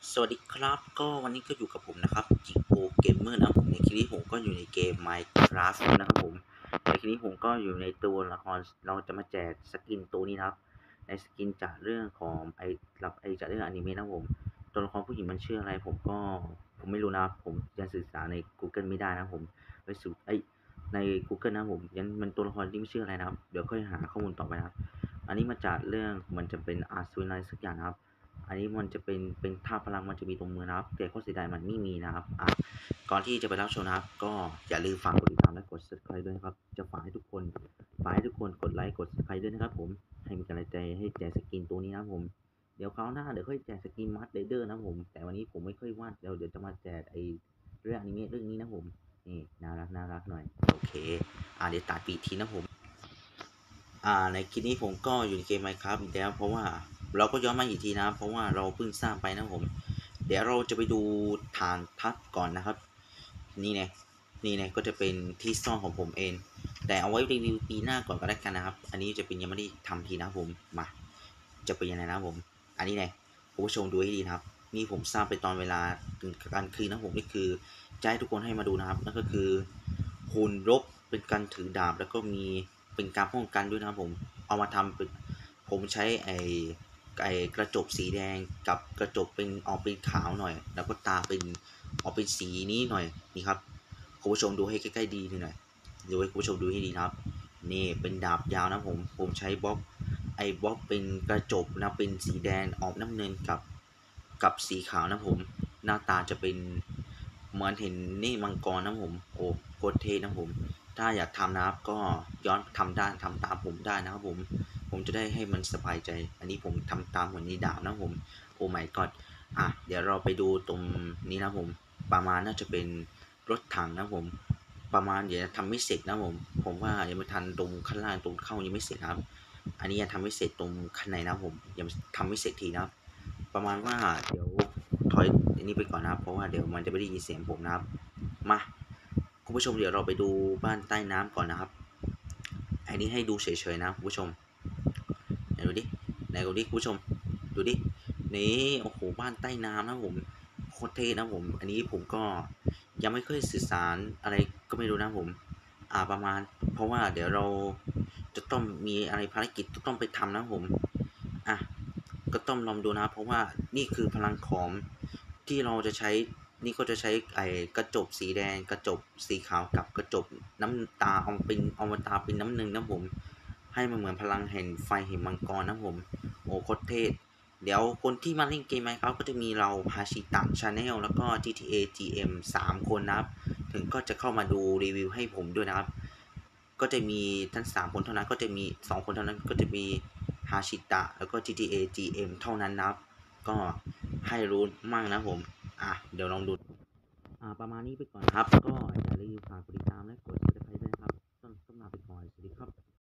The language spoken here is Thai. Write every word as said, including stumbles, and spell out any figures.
สวัสดีครับก็วันนี้ก็อยู่กับผมนะครับจิโกเกมเมอร์นะผมในคลิปนี้ผมก็อยู่ในเกม Minecraft นะครับผมในคลิปนี้ผมก็อยู่ในตัวละครเราจะมาแจกสกินตัวนี้นะครับในสกินจากเรื่องของไอรับไอจากเรื่องอนิเมะนะผมตัวละครผู้หญิงมันชื่ออะไรผมก็ผมไม่รู้นะผมยังสื่อสารใน Google ไม่ได้นะผมไปสู่ไอใน Google นะผมยังมันตัวละครที่ไม่ชื่ออะไรนะครับเดี๋ยวค่อยหาข้อมูลต่อไปนะครับอันนี้มาจากเรื่องมันจะเป็นอาร์ซูนอะไรสักอย่างนะครับ อันนี้มันจะเป็นเป็นท่าพลังมันจะมีตรงมือนะครับแต่ข้อเสียดายมันไม่มีนะครับอ่ะก่อนที่จะไปรับชมนะครับก็อย่าลืมฝากกดติดตามและกด subscribe ด้วยนะครับจะฝากให้ทุกคนฝากให้ทุกคนกดไลค์กด subscribe ด้วยนะครับผมให้มีกำลังใจให้แจกสกินตัวนี้นะครับผมเดี๋ยวคราวหน้าเดี๋ยวค่อยแจกสกินมัดเรเดอร์นะผมแต่วันนี้ผมไม่ค่อยว่างเดี๋ยวเดี๋ยวจะมาแจกไอเรื่องอนิเมะเรื่องนี้นะผมนี่น่ารักน่ารักหน่อยโอเคอ่าเดี๋ยวตัดปีทีนะผม อ่าในคลิปนี้ผมก็อยู่ในเกม Minecraft อีกแล้วเพราะว่าเราก็ย้อนมาอีกทีนะเพราะว่าเราเพิ่งสร้างไปนะผมเดี๋ยวเราจะไปดูฐานทัพก่อนนะครับนี่ไงนี่ไงก็จะเป็นที่ซ่อนของผมเองแต่เอาไว้รีวิวปีหน้าก่อนก็ได้กันนะครับอันนี้จะเป็นยังไม่ได้ทำทีนะผมมาจะเป็นยังไงนะผมอันนี้ไงคุณผู้ชมดูให้ดีนะครับนี่ผมสร้างไปตอนเวลากลางคืนนะผมนี่คือจะให้ทุกคนให้มาดูนะครับนั่นก็คือหุ่นรบเป็นการถือดาบแล้วก็มี เป็นการป้องกันด้วยนะครับผมเอามาทำเป็นผมใช้ไอ้ไอ้กระจกสีแดงกับกระจกเป็นออกเป็นขาวหน่อยแล้วก็ตาเป็นออกเป็นสีนี้หน่อยนี่ครับคุณผู้ชมดูให้ใกล้ๆดีหน่อยดูให้คุณผู้ชมดูให้ดีนะครับนี่เป็นดาบยาวนะผมผมใช้บล็อกไอ้บล็อกเป็นกระจกนะเป็นสีแดงออกน้ำเงินกับกับสีขาวนะผมหน้าตาจะเป็นเหมือนเห็นนี่มังกรนะผมโอ้โคตรเท่นะผม ถ้าอยากทำนะครับก็ย้อนทำได้ทำตามผมได้นะครับผมผมจะได้ให้มันสบายใจอันนี้ผมทำตามเหมือนในดาบนะผมโอ้ my god อ่ะเดี๋ยวเราไปดูตรงนี้นะผมประมาณน่าจะเป็นรถถังนะผมประมาณเดี๋ยวทำไม่เสร็จนะผมผมว่ายังไม่ทันตรงข้างล่างตรงเข้ายังไม่เสร็จครับอันนี้ยังทำไม่เสร็จตรงข้างในนะผมยังทำไม่เสร็จทีนะครับประมาณว่าเดี๋ยวถอยอันนี้ไปก่อนนะครับเพราะว่าเดี๋ยวมันจะไม่ได้ยินเสียงผมนะครับมา คุณผู้ชมเดี๋ยวเราไปดูบ้านใต้น้ำก่อนนะครับอันนี้ให้ดูเฉยๆนะคุณผู้ชมไหนดูดิไหนดูดิคุณผู้ชมดูดินี่โอ้โหบ้านใต้น้ำนะผมโคตรเท่นะผมอันนี้ผมก็ยังไม่เคยสื่อสารอะไรก็ไม่รู้นะผมอ่าประมาณเพราะว่าเดี๋ยวเราจะต้องมีอะไรภารกิจต้องไปทำนะผมอ่ะก็ต้องลองดูนะเพราะว่านี่คือพลังของที่เราจะใช้ นี่ก็จะใช้ไอ้กระจกสีแดงกระจกสีขาวกับกระจกน้ำตาเอาเป็นเอามาตาเป็นน้ำหนึ่งนะผมให้มันเหมือนพลังแห่งไฟแห่งมังกรนะผมโอ้โคตรเท่เดี๋ยวคนที่มาเล่นเกมไหมครับก็จะมีเราฮาชิตะชาแนลแล้วก็ จี ที เอ จี เอ็ม สามคนนะครับถึงก็จะเข้ามาดูรีวิวให้ผมด้วยนะครับก็จะมีทั้งสามคนเท่านั้นก็จะมีสองคนเท่านั้นก็จะมีฮาชิตะแล้วก็ จี ที เอ จี เอ็ม เท่านั้นนะครับก็ให้รู้มั่งนะผมอ่ะเดี๋ยวลองดู อ่าประมาณนี้ไปก่อนนะครับก็อย่าลืมฝากกดติดตามและกด ซับสไครบ์ ด้วยนะครับต้องต้องลาไปก่อนสวัสดีครับ